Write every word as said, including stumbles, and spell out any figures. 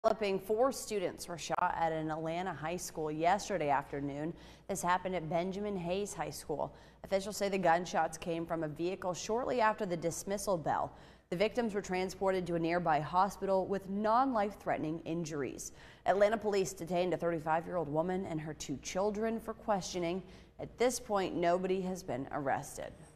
Developing four students were shot at an Atlanta high school yesterday afternoon. This happened at Benjamin Hayes High School. Officials say the gunshots came from a vehicle shortly after the dismissal bell. The victims were transported to a nearby hospital with non-life-threatening injuries. Atlanta police detained a thirty-five-year-old woman and her two children for questioning. At this point, nobody has been arrested.